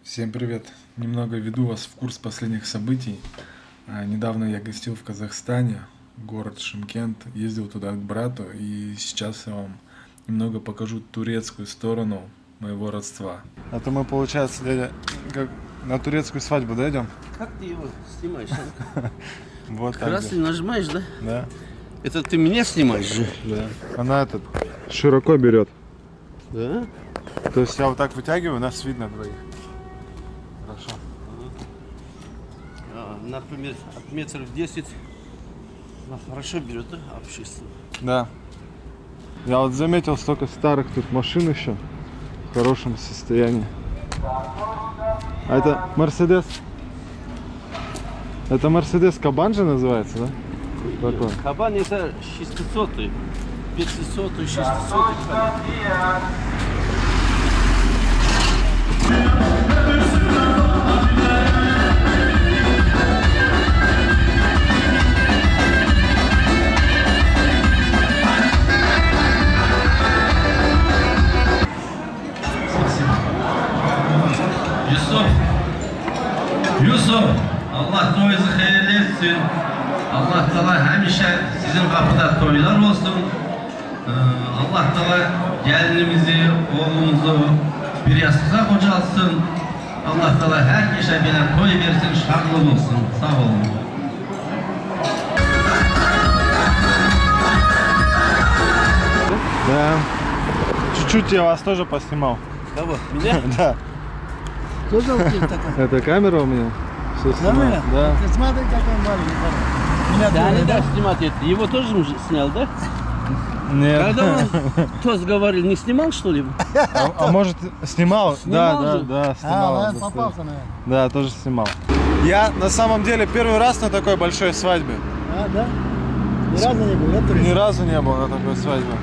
Всем привет! Немного введу вас в курс последних событий. Недавно я гостил в Казахстане, город Шымкент, ездил туда к брату, и сейчас я вам немного покажу турецкую сторону моего родства. А то мы, получается, дядя, как на турецкую свадьбу, да, идем? Как ты его снимаешь? Вот так. Красный нажимаешь, да? Да. Это ты меня снимаешь же? Да. Она этот широко берет. Да? То есть я вот так вытягиваю, нас видно двоих. Хорошо. Например, от метров 10 она хорошо берет, да? Общественно. Да. Я вот заметил столько старых тут машин еще в хорошем состоянии. А это Мерседес? Это Мерседес Кабан же называется, да? Такой. Кабан это 600-й, 500-й, 600-й. Yusuf, Allah toyunuzu hayırlı etsin. Allah Teala hemşe sizin kapıda toylar olsun. Allah Teala gelinimizi, oğlumuzu bir yastığa kocalsın. Allah Teala her kişiye gelen toy versin, şartlı olsun. Sağ olun. Да. Чуть-чуть я вас тоже поснимал. Кого? Меня? Да. Тоже у тебя такая? Это камера у меня. Все Нормально? Да. Ты смотри, какой маленький. Меня Да, тоже, не да, снимать это. Его тоже снял, да? Нет. Когда он тост говорил, не снимал, что ли? А может снимал? Снимал да, же. да, снимал. А, попался, наверное. Да, тоже снимал. Я на самом деле первый раз на такой большой свадьбе. А, да? Ни разу не был, да, Ни разу не был на такой свадьбе.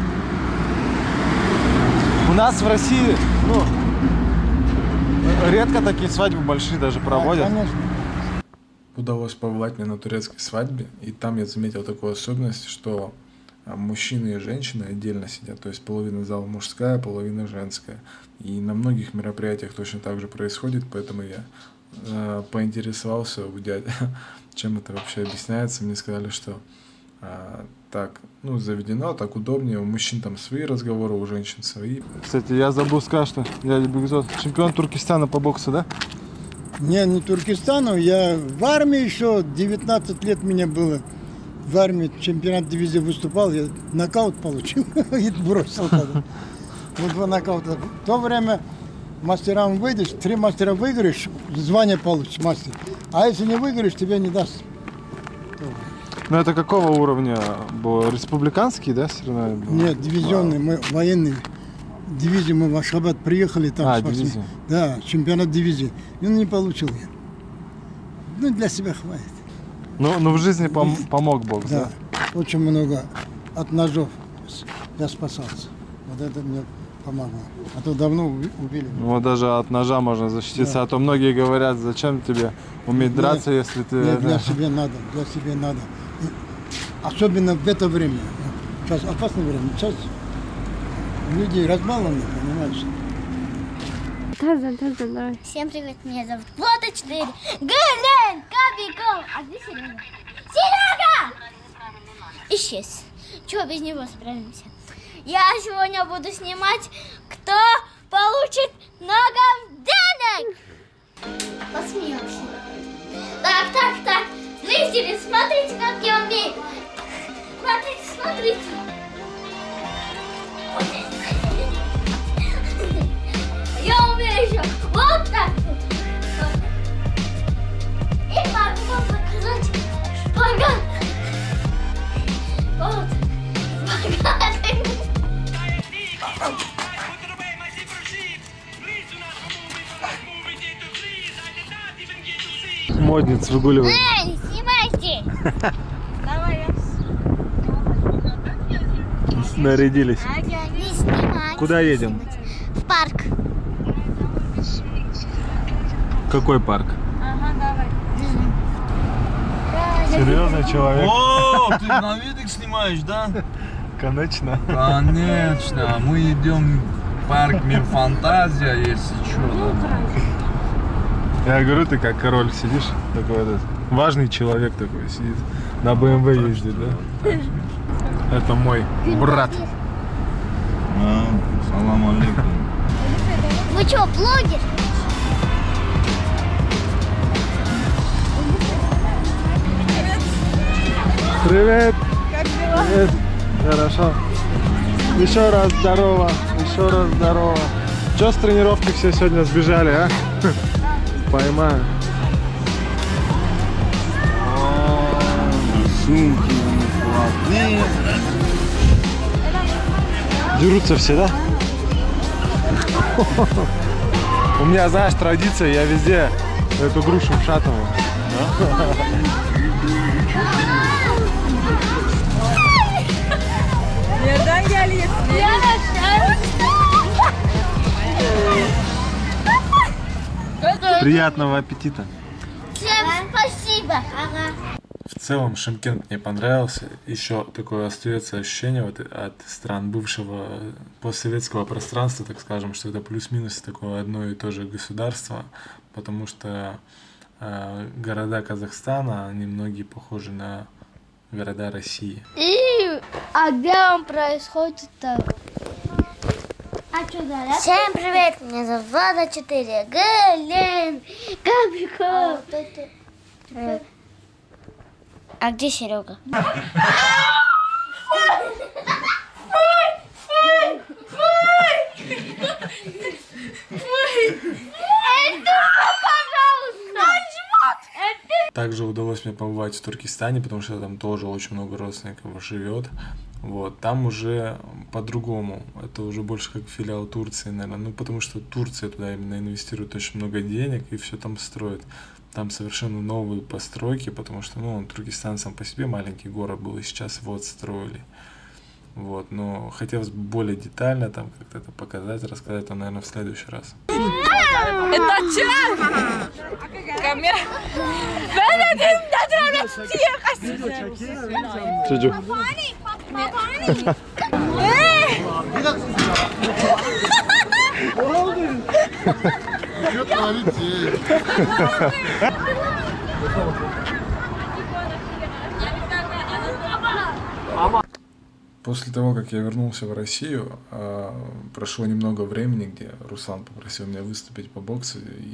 У нас в России, ну, редко такие свадьбы большие даже проводят. Конечно. Удалось побывать мне на турецкой свадьбе, и там я заметил такую особенность, что мужчины и женщины отдельно сидят, то есть половина зала мужская, половина женская. И на многих мероприятиях точно так же происходит, поэтому я поинтересовался у дяди, чем это вообще объясняется. Мне сказали, что так, ну, заведено, так удобнее, у мужчин там свои разговоры, у женщин свои. Кстати, я забыл сказать, что дядя Бекзот чемпион Туркестана по боксу, да? Не Туркестану, я в армии еще 19 лет мне было. В армии чемпионат дивизии выступал, я нокаут получил и бросил тогда. Вот два нокаута. В то время мастерам выйдешь, 3 мастера выиграешь, звание получишь мастер. А если не выиграешь, тебе не даст. Ну это какого уровня был? Республиканский, да, соревнования был? Нет, дивизионный, мы военный. Дивизию мы в Ашхабад приехали там. Дивизия. Да, чемпионат дивизии. И он не получил я. Ну, для себя хватит. Ну в жизни помог бокс, да? Да, очень много от ножов я спасался. Вот это мне помогло. А то давно убили. Вот даже от ножа можно защититься, Да. а то многие говорят, зачем тебе уметь драться, если ты... Нет, для себя надо, для себя надо. И особенно в это время. Сейчас опасное время. Сейчас люди разбалованы, понимаешь? Тазан, давай. Всем привет, меня зовут Влада 4. Глен, Кабиков. А где Серега? Серега! Исчез. Чего без него справимся? Я сегодня буду снимать, кто получит много денег. Посмеемся. Так. Зрители, смотрите, как я умею. Смотрите. Я умею еще вот так вот. И могу показать шпагат. Вот. Шпагат. Модниц выгуливает. Эй, снимайте. Давай. Нарядились. Не снимать. Куда едем? В парк. Какой парк? Ага, давай. Серьезный человек. О, ты на видик снимаешь, да? Конечно. Конечно, мы идем в парк Мир Фантазия, если что. Я говорю, ты как король сидишь, такой этот важный человек такой сидит, на BMW ездит, да? Это мой брат. Салам алейкум. Вы что, блогер? Привет! Как дела? Привет. Хорошо. Еще раз здорово, еще раз здорово. Че с тренировки все сегодня сбежали, а? Поймаю. Сумки, плотные. Дерутся все, да? У меня, знаешь, традиция, я везде эту грушу вшатываю. Nereden geliyorsun? Приятного аппетита. Всем спасибо. В целом Шымкент мне понравился. Еще такое остается ощущение вот от стран бывшего постсоветского пространства, так скажем, что это плюс-минус такое одно и то же государство, потому что города Казахстана, они многие похожи на города России. А где он происходит-то? Всем привет, меня зовут Влада 4. Глен, Каприков. А где Серега? Также удалось мне побывать в Туркестане, потому что там тоже очень много родственников живет. Вот, там уже по-другому. Это уже больше как филиал Турции, наверное. Ну, потому что Турция туда именно инвестирует очень много денег и все там строит. Там совершенно новые постройки, потому что, ну, Туркестан сам по себе маленький город был, и сейчас его отстроили. Вот, но хотелось бы более детально там как-то это показать, рассказать, это, наверное, в следующий раз. Это чё? Камера. Çocuk. После того, как я вернулся в Россию, прошло немного времени, где Руслан попросил меня выступить по боксу, и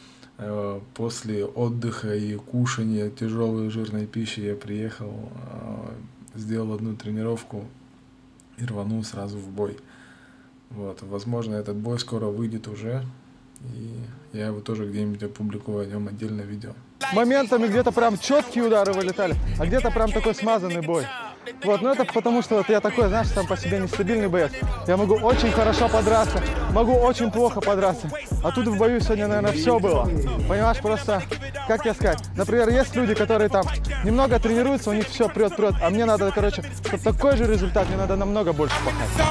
после отдыха и кушания тяжелой жирной пищи я приехал, сделал одну тренировку и рванул сразу в бой. Вот, возможно, этот бой скоро выйдет уже, и я его тоже где-нибудь опубликую, о нем отдельное видео. Моментами где-то прям четкие удары вылетали, а где-то прям такой смазанный бой. Вот, но это потому что вот я такой, знаешь, сам по себе нестабильный боец. Я могу очень хорошо подраться, могу очень плохо подраться. А тут в бою сегодня, наверное, все было. Понимаешь, просто, как тебе сказать, например, есть люди, которые там немного тренируются, у них все прет, а мне надо, короче, чтобы такой же результат, мне надо намного больше пахать.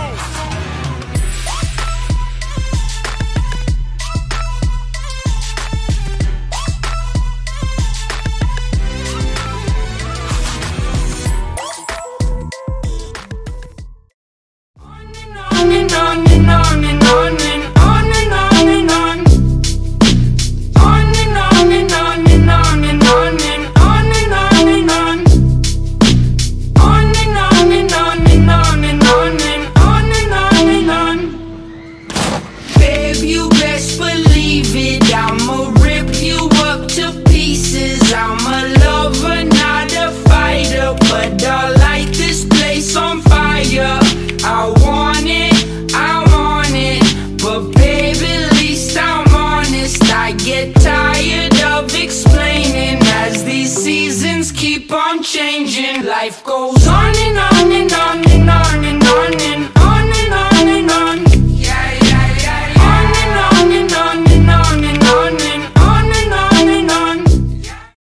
Changing, life goes on and on and on and on and on and